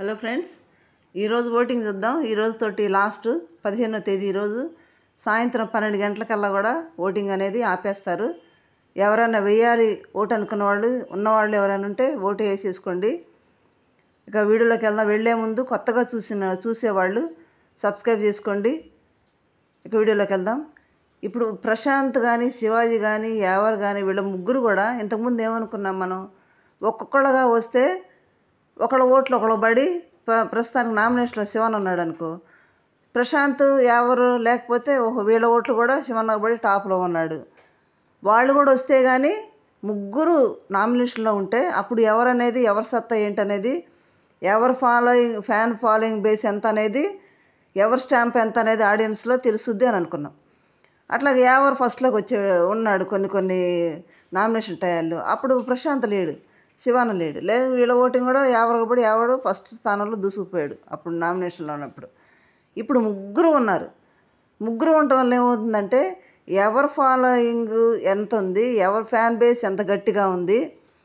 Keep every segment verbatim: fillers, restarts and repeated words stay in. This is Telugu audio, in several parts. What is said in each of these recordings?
హలో ఫ్రెండ్స్, ఈరోజు ఓటింగ్ చూద్దాం. ఈరోజు తోటి లాస్ట్ పదిహేనో తేదీ ఈరోజు సాయంత్రం పన్నెండు గంటలకల్లా కూడా ఓటింగ్ అనేది ఆపేస్తారు. ఎవరైనా వేయాలి ఓటు అనుకున్న వాళ్ళు ఉన్నవాళ్ళు ఎవరైనా ఉంటే ఓటు వేసేసుకోండి. ఇక వీడియోలోకి వెళ్దాం. వెళ్ళే ముందు కొత్తగా చూసిన చూసేవాళ్ళు సబ్స్క్రైబ్ చేసుకోండి. ఇక వీడియోలోకి వెళ్దాం. ఇప్పుడు ప్రశాంత్ కానీ శివాజీ కానీ ఎవరు కానీ వీళ్ళ ముగ్గురు కూడా ఇంతకుముందు ఏమనుకున్నాం, మనం ఒక్కొక్కళ్ళగా వస్తే ఒకళ్ళ ఓట్లు ఒకళ్ళు పడి ప్ర ప్రస్తుతానికి నామినేషన్లో శివన్ ఉన్నాడు అనుకో, ప్రశాంత్ ఎవరు లేకపోతే ఓహో వీళ్ళ ఓట్లు కూడా శివన్నకు పడి టాప్లో ఉన్నాడు. వాళ్ళు కూడా వస్తే కానీ ముగ్గురు నామినేషన్లో ఉంటే అప్పుడు ఎవరనేది ఎవరి సత్తా ఏంటనేది, ఎవరి ఫాలోయింగ్ ఫ్యాన్ ఫాలోయింగ్ బేస్ ఎంత అనేది, ఎవరి స్టాంప్ ఎంత అనేది ఆడియన్స్లో తెలుసుద్ది అని అనుకున్నాం. అట్లాగే ఎవరు ఫస్ట్లోకి వచ్చే ఉన్నాడు కొన్ని కొన్ని నామినేషన్ టయాల్లో. అప్పుడు ప్రశాంత్ లేడు, శివాన లేడు. లేదు వీళ్ళ ఓటింగ్ కూడా ఎవరికి పడి ఎవడు ఫస్ట్ స్థానంలో దూసుకుపోయాడు అప్పుడు నామినేషన్లో ఉన్నప్పుడు. ఇప్పుడు ముగ్గురు ఉన్నారు. ముగ్గురు ఉండటం వల్ల ఏమవుతుందంటే ఎవరి ఫాలోయింగ్ ఎంత ఉంది, ఎవరి ఫ్యాన్ బేస్ ఎంత గట్టిగా ఉంది,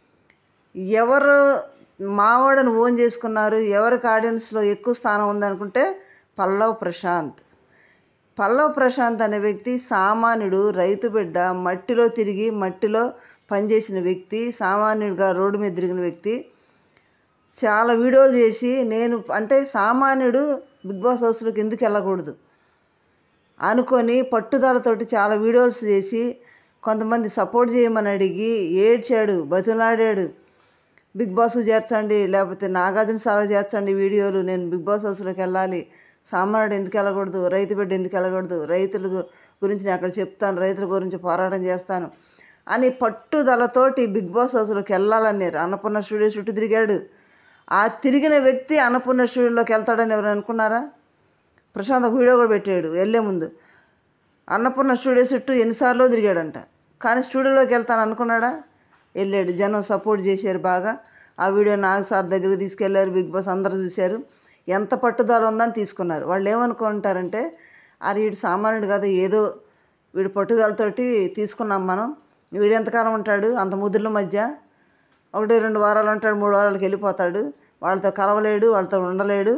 ఎవరు మావాడని ఓన్ చేసుకున్నారు, ఎవరికి ఆడియన్స్లో ఎక్కువ స్థానం ఉందనుకుంటే పల్లవ్ ప్రశాంత్. పల్లవ్ ప్రశాంత్ అనే వ్యక్తి సామాన్యుడు, రైతు బిడ్డ, మట్టిలో తిరిగి మట్టిలో పనిచేసిన వ్యక్తి, సామాన్యుడిగా రోడ్డు మీద తిరిగిన వ్యక్తి. చాలా వీడియోలు చేసి నేను అంటే సామాన్యుడు బిగ్ బాస్ హౌస్లోకి ఎందుకు వెళ్ళకూడదు అనుకొని పట్టుదలతోటి చాలా వీడియోస్ చేసి కొంతమంది సపోర్ట్ చేయమని అడిగి ఏడ్చాడు, బతిలాడాడు. బిగ్ బాస్ చేర్చండి, లేకపోతే నాగార్జున సార్ చేర్చండి వీడియోలు, నేను బిగ్ బాస్ హౌస్లోకి వెళ్ళాలి, సామాన్యుడు ఎందుకు వెళ్ళకూడదు, రైతు బిడ్డ ఎందుకు వెళ్ళకూడదు, రైతుల గురించి నేను అక్కడ చెప్తాను, రైతుల గురించి పోరాటం చేస్తాను అని పట్టుదలతోటి బిగ్ బాస్ హౌస్లోకి వెళ్ళాలని అన్నపూర్ణ స్టూడియో చుట్టూ తిరిగాడు. ఆ తిరిగిన వ్యక్తి అన్నపూర్ణ స్టూడియోలోకి వెళ్తాడని ఎవరు అనుకున్నారా? ప్రశాంత్ వీడియో కూడా పెట్టాడు వెళ్ళే ముందు. అన్నపూర్ణ స్టూడియో చుట్టూ ఎన్నిసార్లు తిరిగాడంట, కానీ స్టూడియోలోకి వెళ్తాను అనుకున్నాడా? వెళ్ళాడు. జనం సపోర్ట్ చేశారు బాగా. ఆ వీడియో నాగ సార్ దగ్గరికి తీసుకెళ్లారు. బిగ్ బాస్ అందరూ చూశారు. ఎంత పట్టుదల ఉందని తీసుకున్నారు. వాళ్ళు ఏమనుకుంటారంటే అది వీడు సామాన్యుడు కాదు, ఏదో వీడు పట్టుదలతోటి తీసుకున్నాం మనం, వీడు ఎంతకాలం ఉంటాడు అంత ముద్దుల మధ్య, ఒకటి రెండు వారాలు ఉంటాడు, మూడు వారాలకు వెళ్ళిపోతాడు, వాళ్ళతో కలవలేడు, వాళ్ళతో ఉండలేడు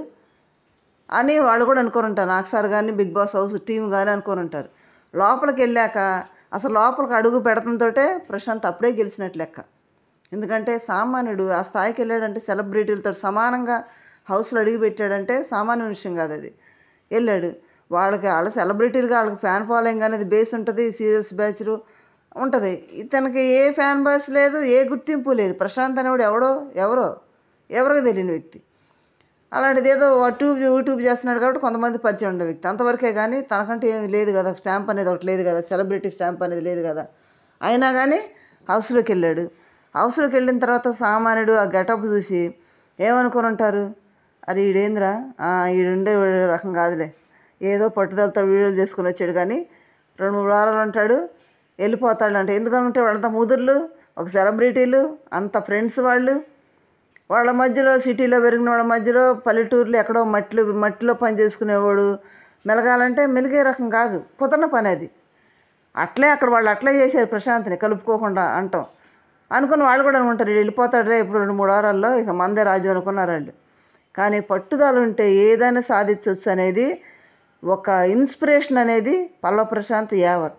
అని వాళ్ళు కూడా అనుకొని ఉంటారు. నాగ్ సార్ కానీ బిగ్ బాస్ హౌస్ టీం కానీ అనుకొని ఉంటారు. లోపలికి వెళ్ళాక అసలు లోపలికి అడుగు పెడతంతోటే ప్రశాంత్ అప్పుడే గెలిచినట్లు లెక్క. ఎందుకంటే సామాన్యుడు ఆ స్థాయికి వెళ్ళాడంటే సెలబ్రిటీలతో సమానంగా హౌస్లో అడిగి పెట్టాడంటే సామాన్య విషయం కాదు అది. వెళ్ళాడు. వాళ్ళకి వాళ్ళ సెలబ్రిటీలుగా వాళ్ళకి ఫ్యాన్ ఫాలోయింగ్ అనేది బేస్ ఉంటుంది, సీరియల్స్ బ్యాచ్లు ఉంటుంది. ఇతనికి ఏ ఫ్యాన్ బేస్ లేదు, ఏ గుర్తింపు లేదు. ప్రశాంత్ అనేవాడు ఎవడో ఎవరో ఎవరికి తెలియని వ్యక్తి. అలాంటిది ఏదో ట్యూబ్ యూట్యూబ్ చేస్తున్నాడు కాబట్టి కొంతమంది పరిచయం ఉండే వ్యక్తి అంతవరకే, కానీ తనకంటే ఏమి లేదు కదా, స్టాంప్ అనేది ఒకటి లేదు కదా, సెలబ్రిటీ స్టాంప్ అనేది లేదు కదా. అయినా కానీ హౌస్లోకి వెళ్ళాడు. హౌస్లోకి వెళ్ళిన తర్వాత సామాన్యుడు ఆ గెటప్ చూసి ఏమనుకొని ఉంటారు, అది ఈడేంద్రా ఈడుండే రకం కాదులే, ఏదో పట్టుదలతో వీడియోలు చేసుకుని వచ్చాడు, కానీ రెండు మూడు వారాలు ఉంటాడు వెళ్ళిపోతాడు అంటే. ఎందుకంటే వాళ్ళంతా ముదుర్లు, ఒక సెలబ్రిటీలు, అంత ఫ్రెండ్స్ వాళ్ళు, వాళ్ళ మధ్యలో సిటీలో పెరిగిన వాళ్ళ మధ్యలో పల్లెటూరులో ఎక్కడో మట్టిలో మట్టిలో పని చేసుకునేవాడు మెలగాలంటే మెలిగే రకం కాదు, కుదరన పని అది. అట్లే అక్కడ వాళ్ళు అట్లే చేశారు ప్రశాంత్ని కలుపుకోకుండా అంటాం అనుకుని వాళ్ళు కూడా అనుకుంటారు వెళ్ళిపోతాడు రే ఇప్పుడు రెండు మూడు వారాల్లో ఇక మందే రాజ్యం అనుకున్నారు వాళ్ళు. కానీ పట్టుదల ఉంటే ఏదైనా సాధించవచ్చు అనేది ఒక ఇన్స్పిరేషన్ అనేది పల్లవ్ ప్రశాంత్ యావర్.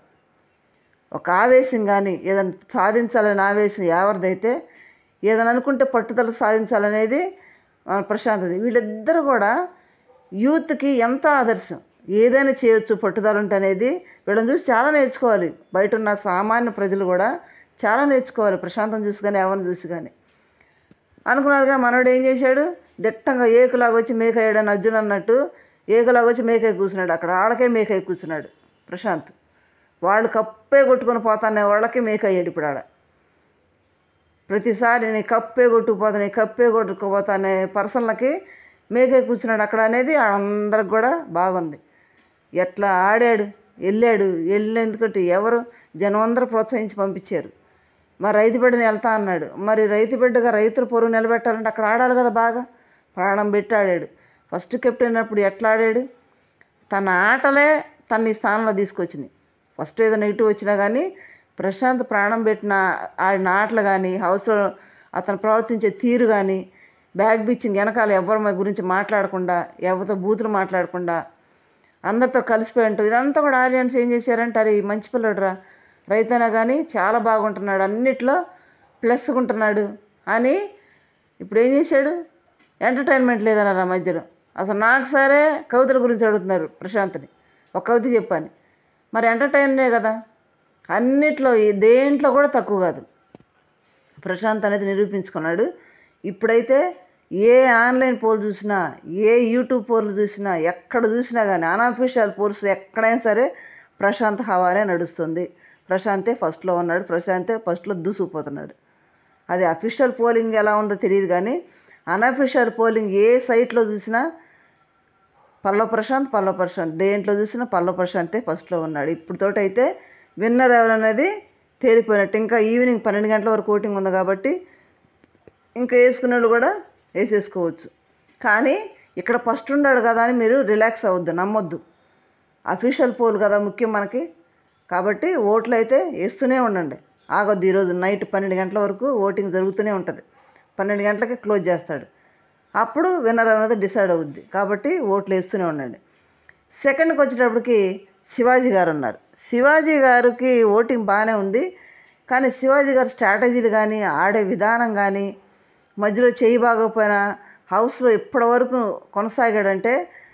ఒక ఆవేశం కానీ ఏదైనా సాధించాలని ఆవేశం ఎవరిదైతే, ఏదైనా అనుకుంటే పట్టుదల సాధించాలనేది ప్రశాంత్ది. వీళ్ళిద్దరూ కూడా యూత్కి ఎంతో ఆదర్శం. ఏదైనా చేయొచ్చు పట్టుదల ఉంటే అనేది వీళ్ళని చూసి చాలా నేర్చుకోవాలి. బయట ఉన్న సామాన్య ప్రజలు కూడా చాలా నేర్చుకోవాలి ప్రశాంతం చూసి కానీ ఎవరిని చూసి కానీ. అనుకున్నారుగా మనోడు ఏం చేశాడు, దిట్టంగా ఏకులాగా వచ్చి మేకయ్యాడని అర్జున్ అన్నట్టు ఏకులాగా వచ్చి మేకై కూర్చున్నాడు. అక్కడ వాళ్ళకే మేకై కూర్చున్నాడు ప్రశాంత్. వాళ్ళు కప్పే కొట్టుకొని పోతానే వాళ్ళకి మేకయ్యాడు. ఇప్పుడు ఆడ ప్రతిసారి నీ కప్పే కొట్టుకుపోతాను నీ కప్పే కొట్టుకుపోతానే పర్సన్లకి మేకై కూర్చున్నాడు అక్కడ అనేది అందరికి కూడా బాగుంది. ఎట్లా ఆడాడు, వెళ్ళాడు. వెళ్ళిన ఎందుకంటే ఎవరు జనం అందరూ ప్రోత్సహించి పంపించారు. మరి రైతు బిడ్డని వెళ్తా అన్నాడు. మరి రైతు బిడ్డగా రైతుల పొరుగు నిలబెట్టాలంటే అక్కడ ఆడాలి కదా, బాగా ప్రాణం పెట్టి ఆడాడు. ఫస్ట్ కెప్టెన్ అప్పుడు ఎట్లా ఆడాడు, తన ఆటలే తన ఈ స్థానంలో తీసుకొచ్చినాయి. ఫస్ట్ ఏదో నెగిటివ్ వచ్చినా కానీ ప్రశాంత్ ప్రాణం పెట్టిన ఆడిన ఆటలు కానీ హౌస్లో అతను ప్రవర్తించే తీరు కానీ బ్యాక్ బిచ్చింగ్ వెనకాల ఎవరి గురించి మాట్లాడకుండా, ఎవరితో బూతులు మాట్లాడకుండా అందరితో కలిసిపోయి ఉంటాం. ఇదంతా కూడా ఆడియన్స్ ఏం చేశారంటే, అరే ఈ మంచి పిల్లడురా, రైతైనా కానీ చాలా బాగుంటున్నాడు, అన్నిట్లో ప్లస్గా ఉంటున్నాడు అని ఇప్పుడు ఏం చేశాడు, ఎంటర్టైన్మెంట్ లేదన్నారు ఆ మధ్యలో. అసలు నాకు సరే కవితల గురించి అడుగుతున్నారు ప్రశాంత్ని, ఒక కవిత చెప్పాను. మరి ఎంటర్టైన్నే కదా, అన్నిట్లో దేంట్లో కూడా తక్కువ కాదు ప్రశాంత్ అనేది నిరూపించుకున్నాడు. ఇప్పుడైతే ఏ ఆన్లైన్ పోల్ చూసినా, ఏ యూట్యూబ్ పోల్ చూసినా, ఎక్కడ చూసినా కానీ అన్అఫీషియల్ పోల్స్లో ఎక్కడైనా సరే ప్రశాంత్ హవానే నడుస్తుంది. ప్రశాంతే ఫస్ట్లో ఉన్నాడు, ప్రశాంతే ఫస్ట్లో దూసుకుపోతున్నాడు. అది అఫీషియల్ పోలింగ్ ఎలా ఉందో తెలియదు కానీ అన్అఫీషియల్ పోలింగ్ ఏ సైట్లో చూసినా పల్లవ ప్రశాంత్ పల్లవ ప్రశాంత్ దేంట్లో చూసినా పల్లవ ప్రశాంతే ఫస్ట్లో ఉన్నాడు. ఇప్పుడుతోటైతే విన్నర్ ఎవరనేది తేలిపోయినట్టు. ఇంకా ఈవినింగ్ పన్నెండు గంటల వరకు ఓటింగ్ ఉంది కాబట్టి ఇంకా వేసుకునే వాళ్ళు కూడా వేసేసుకోవచ్చు. కానీ ఇక్కడ ఫస్ట్ ఉన్నాడు కదా అని మీరు రిలాక్స్ అవ్వద్దు, నమ్మొద్దు. అఫీషియల్ పోల్ కదా ముఖ్యం మనకి. కాబట్టి ఓట్లు అయితే వేస్తూనే ఉండండి, ఆగొద్దు. ఈరోజు నైట్ పన్నెండు గంటల వరకు ఓటింగ్ జరుగుతూనే ఉంటుంది. పన్నెండు గంటలకి క్లోజ్ చేస్తాడు, అప్పుడు విన్నర్ అనేది డిసైడ్ అవుద్ది. కాబట్టి ఓట్లు వేస్తూనే ఉండండి. సెకండ్కి వచ్చేటప్పటికి శివాజీ గారు ఉన్నారు. శివాజీ గారికి ఓటింగ్ బాగానే ఉంది, కానీ శివాజీ గారు స్ట్రాటజీలు కానీ ఆడే విధానం కానీ మధ్యలో చేయి బాగోపోయినా హౌస్లో ఇప్పటివరకు కొనసాగాడంటే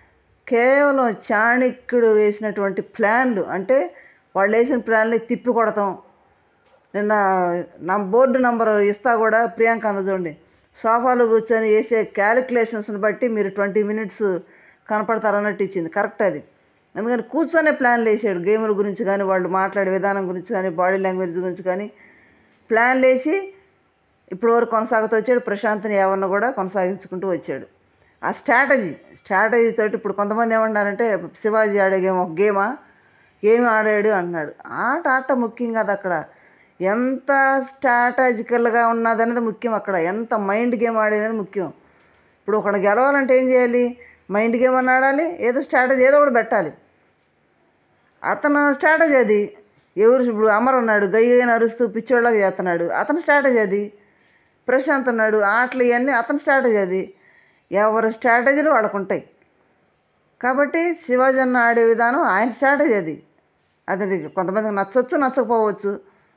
కేవలం చాణక్యుడు వేసినటువంటి ప్లాన్లు. అంటే వాళ్ళు వేసిన ప్లాన్లు తిప్పి కొడతాం. నిన్న నా బోర్డు నెంబర్ ఇస్తా కూడా ప్రియాంక అందజోండి సోఫాలో కూర్చొని వేసే క్యాలిక్యులేషన్స్ని బట్టి మీరు ట్వంటీ మినిట్స్ కనపడతారన్నట్టు ఇచ్చింది. కరెక్ట్ అది. ఎందుకని కూర్చొనే ప్లాన్లు వేసాడు, గేముల గురించి కానీ, వాళ్ళు మాట్లాడే విధానం గురించి కానీ, బాడీ లాంగ్వేజ్ గురించి కానీ ప్లాన్లు వేసి ఇప్పుడు వరకు కొనసాగుతూ వచ్చాడు. ప్రశాంత్ని ఎవరిని కూడా కొనసాగించుకుంటూ వచ్చాడు. ఆ స్ట్రాటజీ స్ట్రాటజీ తోటి ఇప్పుడు కొంతమంది ఏమన్నారంటే శివాజీ ఆడే గేమ్ ఒక గేమా, ఏమి ఆడాడు అంటున్నాడు. ఆట ఆట ముఖ్యం కాదు అక్కడ, ఎంత స్ట్రాటజికల్గా ఉన్నదనేది ముఖ్యం. అక్కడ ఎంత మైండ్ గేమ్ ఆడేది ముఖ్యం. ఇప్పుడు ఒకడు గెలవాలంటే ఏం చేయాలి, మైండ్ గేమ్ అని ఆడాలి, ఏదో స్ట్రాటజీ ఏదో ఒకటి పెట్టాలి. అతను స్ట్రాటజీ అది. ఎవరు ఇప్పుడు అమర్ ఉన్నాడు, గయ్యని అరుస్తూ పిచ్చోళ్ళగా చేస్తున్నాడు, అతని స్ట్రాటజీ అది. ప్రశాంత్ ఉన్నాడు, ఆటలు ఇవన్నీ అతని స్ట్రాటజీ అది. ఎవరి స్ట్రాటజీలు వాళ్ళకు ఉంటాయి. కాబట్టి శివాజీ అన్న ఆడే విధానం ఆయన స్ట్రాటజీ అది. అది కొంతమందికి నచ్చవచ్చు, నచ్చకపోవచ్చు.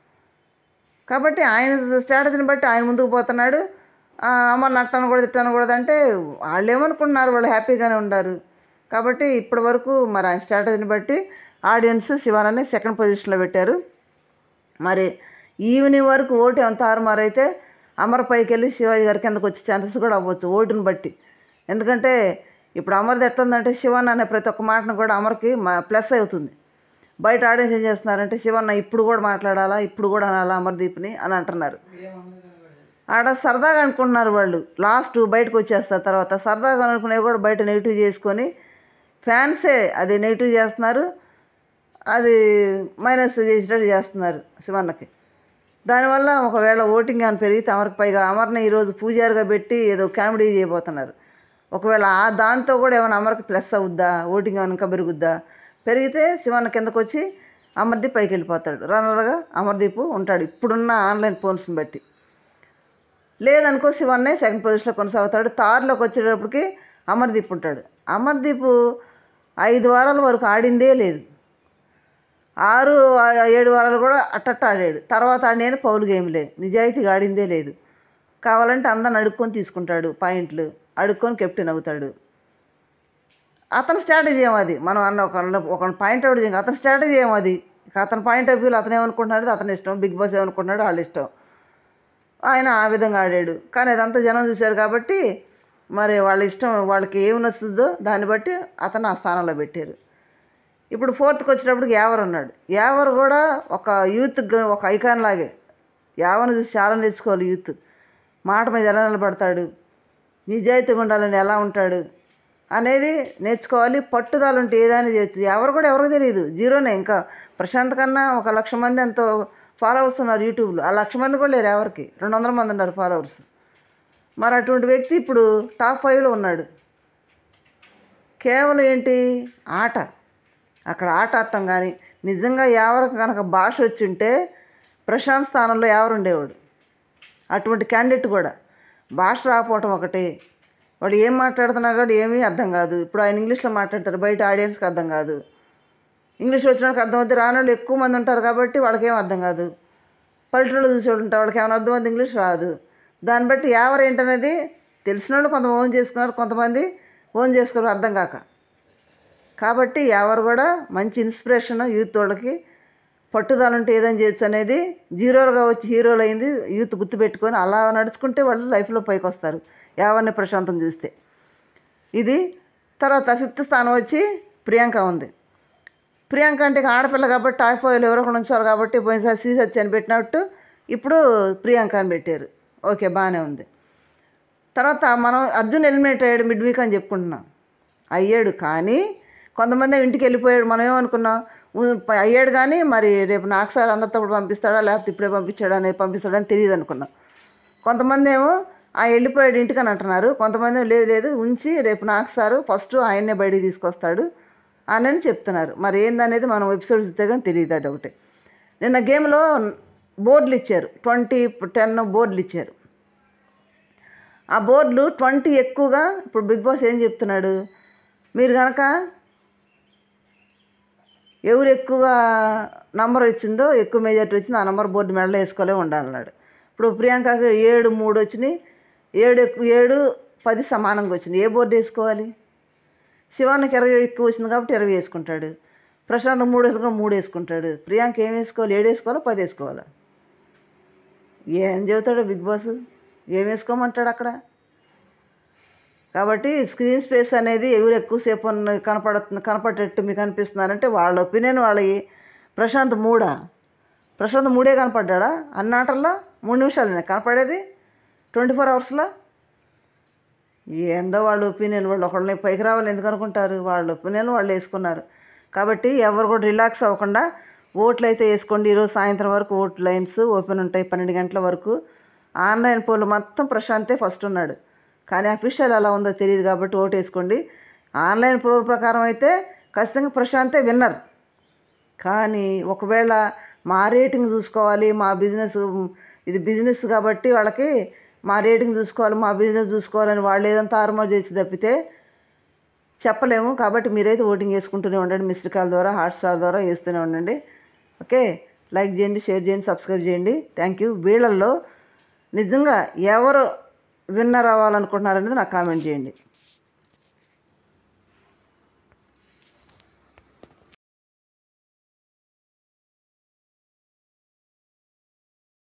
కాబట్టి ఆయన స్ట్రాటజీని బట్టి ఆయన ముందుకు పోతున్నాడు. అమర్ నట్టను కూడా తిట్టాను కూడా అంటే వాళ్ళు ఏమనుకుంటున్నారు, వాళ్ళు హ్యాపీగానే ఉన్నారు. కాబట్టి ఇప్పటి వరకు మరి ఆయన స్ట్రాటజీని బట్టి ఆడియన్స్ శివానని సెకండ్ పొజిషన్లో పెట్టారు. మరి ఈవినింగ్ వరకు ఓటు ఎంత ఆరుమారైతే అమర్ పైకి వెళ్ళి శివాజీ గారి కిందకు వచ్చే ఛాన్సెస్ కూడా అవ్వచ్చు ఓటుని బట్టి. ఎందుకంటే ఇప్పుడు అమర్ది ఎట్లుందంటే శివన్ అనే ప్రతి ఒక్క మాటను కూడా అమర్కి మా ప్లస్ అవుతుంది. బయట ఆడియన్స్ ఏం చేస్తున్నారంటే శివన్న ఇప్పుడు కూడా మాట్లాడాలా, ఇప్పుడు కూడా అనాలా అమర్దీప్ని అని అంటున్నారు. ఆడ సరదాగా అనుకుంటున్నారు వాళ్ళు, లాస్ట్ బయటకు వచ్చేస్తారు. తర్వాత సరదాగా అనుకునేవి కూడా బయట నెగిటివ్ చేసుకొని ఫ్యాన్సే అది నెగిటివ్ చేస్తున్నారు, అది మైనస్ చేసేటట్టు చేస్తున్నారు శివన్నకి. దానివల్ల ఒకవేళ ఓటింగ్ అని పెరిగితే అమర్కి పైగా అమర్ని ఈరోజు పూజారిగా పెట్టి ఏదో కామెడీ చేయబోతున్నారు. ఒకవేళ ఆ దాంతో కూడా ఏమైనా అమర్కి ప్లస్ అవుద్దా, ఓటింగ్ ఏమైనా ఇంకా పెరుగుద్దా, పెరిగితే శివన్న కిందకు వచ్చి అమర్దీప్ పైకి వెళ్ళిపోతాడు. రన్నర్గా అమర్దీప్ ఉంటాడు ఇప్పుడున్న ఆన్లైన్ ఫోన్స్ని బట్టి. లేదనుకో శివన్నే సెకండ్ పొజిషన్లో కొనసాగుతాడు. థర్డ్లోకి వచ్చేటప్పటికి అమర్దీప్ ఉంటాడు. అమర్దీప్ ఐదు వారాల వరకు ఆడిందే లేదు, ఆరు ఏడు వారాలు కూడా అట్టట్ట ఆడాడు. తర్వాత ఆడిన పౌలు గేమ్లే, నిజాయితీగా ఆడిందే లేదు. కావాలంటే అందరిని అడుక్కొని తీసుకుంటాడు పాయింట్లు, అడుక్కొని కెప్టెన్ అవుతాడు. అతని స్ట్రాటజీ ఏమో అది. మనం అన్న ఒక ఒక పాయింట్ అవుట్ చేయాలి, అతని స్ట్రాటజీ ఏమో అది. అతని పాయింట్ ఆఫ్ వ్యూలో అతను ఏమనుకుంటున్నాడు అతని ఇష్టం, బిగ్ బాస్ ఏమనుకుంటున్నాడు వాళ్ళ ఇష్టం. ఆయన ఆ విధంగా ఆడాడు. కానీ అదంతా జనం చూశారు కాబట్టి మరి వాళ్ళ ఇష్టం, వాళ్ళకి ఏమి నచ్చుతుందో దాన్ని బట్టి అతను ఆ స్థానంలో పెట్టారు. ఇప్పుడు ఫోర్త్కి వచ్చేటప్పటికి యావర్ ఉన్నాడు. యావర్ కూడా ఒక యూత్ ఒక ఐకాన్ లాగే. యావర్ని చూసి చాలా నేర్చుకోవాలి యూత్. మాట మీద ఎలా నిలబడతాడు, నిజాయితీగా ఉండాలని ఎలా ఉంటాడు అనేది నేర్చుకోవాలి. పట్టుదల ఉంటే ఏదైనా చేయొచ్చు. ఎవరు కూడా ఎవరికి తెలియదు, జీరోనే. ఇంకా ప్రశాంత్ కన్నా ఒక లక్ష మంది ఎంతో ఫాలోవర్స్ ఉన్నారు యూట్యూబ్లో. ఆ లక్ష మంది కూడా లేరు ఎవరికి, రెండు వందల మంది ఉన్నారు ఫాలోవర్స్. మరి అటువంటి వ్యక్తి ఇప్పుడు టాప్ ఫైవ్లో ఉన్నాడు. కేవలం ఏంటి, ఆట. అక్కడ ఆట ఆడటం కానీ నిజంగా ఎవరికి కనుక భాష వచ్చి ఉంటే ప్రశాంత్ స్థానంలో ఎవరు ఉండేవాడు. అటువంటి క్యాండిడేట్ కూడా భాష రాకపోవటం ఒకటి, వాడు ఏం మాట్లాడుతున్నా కూడా ఏమీ అర్థం కాదు. ఇప్పుడు ఆయన ఇంగ్లీష్లో మాట్లాడతారు, బయట ఆడియన్స్కి అర్థం కాదు. ఇంగ్లీష్ వచ్చిన వాళ్ళకి అర్థమవుతుంది, రాని వాళ్ళు ఎక్కువ మంది ఉంటారు కాబట్టి వాళ్ళకి ఏం అర్థం కాదు. పల్లెటూళ్ళు చూసేవాళ్ళు ఉంటారు, వాళ్ళకి ఏమైనా అర్థమవుతుంది, ఇంగ్లీష్ రాదు. దాన్ని బట్టి ఎవరు ఏంటనేది తెలిసిన వాళ్ళు కొంత ఓన్ చేసుకున్నారు, కొంతమంది ఓన్ చేసుకున్నారు అర్థం కాక. కాబట్టి ఎవరు కూడా మంచి ఇన్స్పిరేషన్ యూత్ వాళ్ళకి, పట్టుదల ఉంటే ఏదైనా చేయొచ్చు అనేది, జీరోలుగా వచ్చి హీరోలు అయింది యూత్ గుర్తుపెట్టుకొని అలా నడుచుకుంటే వాళ్ళు లైఫ్లో పైకి వస్తారు ఎవరిని ప్రశాంతం చూస్తే. ఇది తర్వాత ఫిఫ్త్ స్థానం వచ్చి ప్రియాంక ఉంది. ప్రియాంక అంటే ఆడపిల్ల కాబట్టి టాప్ ఫైవ్లో ఎవరో ఒకరు ఉంచాలి కాబట్టి పోయినసారి శ్రీ సత్య అని పెట్టినట్టు ఇప్పుడు ప్రియాంక అని పెట్టారు. ఓకే, బాగానే ఉంది. తర్వాత మనం అర్జున్ ఎలిమినేట్ అయ్యాడు మిడ్ వీక్ అని చెప్పుకుంటున్నాం, అయ్యాడు. కానీ కొంతమంది ఇంటికి వెళ్ళిపోయాడు, మనం ఏమనుకున్నాం అయ్యాడు కానీ మరి రేపు నాకు సార్ అందరితో కూడా పంపిస్తాడా లేకపోతే ఇప్పుడే పంపించాడా అనేది పంపిస్తాడని తెలియదు అనుకున్నాం. కొంతమంది ఏమో ఆ వెళ్ళిపోయాడు ఇంటికి అని అంటున్నారు, కొంతమంది లేదు లేదు ఉంచి రేపు నాకు సారు ఫస్ట్ ఆయన్నే బయటికి తీసుకొస్తాడు అని చెప్తున్నారు. మరి ఏందనేది మనం ఎపిసోడ్ చూస్తే కానీ తెలియదు. అది ఒకటి. నిన్న గేమ్లో బోర్డులు ఇచ్చారు, ట్వంటీ టెన్ బోర్డులు ఇచ్చారు. ఆ బోర్డులు ట్వంటీ ఎక్కువగా ఇప్పుడు బిగ్ బాస్ ఏం చెప్తున్నాడు, మీరు కనుక ఎవరు ఎక్కువగా నంబర్ వచ్చిందో ఎక్కువ మెజార్టీ వచ్చిందో ఆ నెంబర్ బోర్డు మెడలో వేసుకోలే ఉండాలన్నాడు. ఇప్పుడు ప్రియాంకకి ఏడు మూడు వచ్చినాయి, ఏడు ఎక్కువ ఏడు పది సమానంగా వచ్చినాయి. ఏ బోర్డు వేసుకోవాలి? శివానికి ఇరవై ఎక్కువ వచ్చింది కాబట్టి ఇరవై వేసుకుంటాడు, ప్రశాంత్ మూడు వేసుకుని మూడు వేసుకుంటాడు. ప్రియాంక ఏం వేసుకోవాలి? ఏడు వేసుకోవాలా పది వేసుకోవాలా? ఏం చెబుతాడు బిగ్ బాస్? ఏం వేసుకోమంటాడు అక్కడ? కాబట్టి స్క్రీన్ స్పేస్ అనేది ఎవరు ఎక్కువసేపు కనపడుతుంది కనపడేటట్టు మీకు అనిపిస్తున్నారంటే వాళ్ళ ఒపీనియన్ వాళ్ళవి. ప్రశాంత్ మూడా? ప్రశాంత్ మూడే కనపడ్డా అన్ని ఆటల్లో? మూడు నిమిషాలు కనపడేది ట్వంటీ ఫోర్ అవర్స్లో? ఏందో వాళ్ళ ఒపీనియన్. వాళ్ళు ఒకళ్ళని పైకి రావాలి ఎందుకు అనుకుంటారు? వాళ్ళ ఒపీనియన్ వాళ్ళు వేసుకున్నారు. కాబట్టి ఎవరు కూడా రిలాక్స్ అవ్వకుండా ఓట్లు అయితే వేసుకోండి. ఈరోజు సాయంత్రం వరకు ఓట్ లైన్స్ ఓపెన్ ఉంటాయి, పన్నెండు గంటల వరకు. ఆన్లైన్ పోల్ మొత్తం ప్రశాంతే ఫస్ట్ ఉన్నాడు, కానీ అఫీషియల్ ఎలా ఉందో తెలియదు కాబట్టి ఓటు వేసుకోండి. ఆన్లైన్ పోల్ ప్రకారం అయితే ఖచ్చితంగా ప్రశాంతే విన్నర్. కానీ ఒకవేళ మా రేటింగ్ చూసుకోవాలి, మా బిజినెస్ ఇది బిజినెస్ కాబట్టి వాళ్ళకి మా రేటింగ్ చూసుకోవాలి, మా బిజినెస్ చూసుకోవాలని వాళ్ళు ఏదంతా ఆర్మర్ చేసి తప్పితే చెప్పలేము. కాబట్టి మీరైతే ఓటింగ్ వేసుకుంటూనే ఉండండి, మిస్డ్ కాల్ ద్వారా హాట్స్టార్ ద్వారా వేస్తూనే ఉండండి. ఓకే, లైక్ చేయండి, షేర్ చేయండి, సబ్స్క్రైబ్ చేయండి. Thank you. వీళ్ళల్లో నిజంగా ఎవరు విన్నర్ అవ్వాలనుకుంటున్నారనేది నాకు కామెంట్ చేయండి.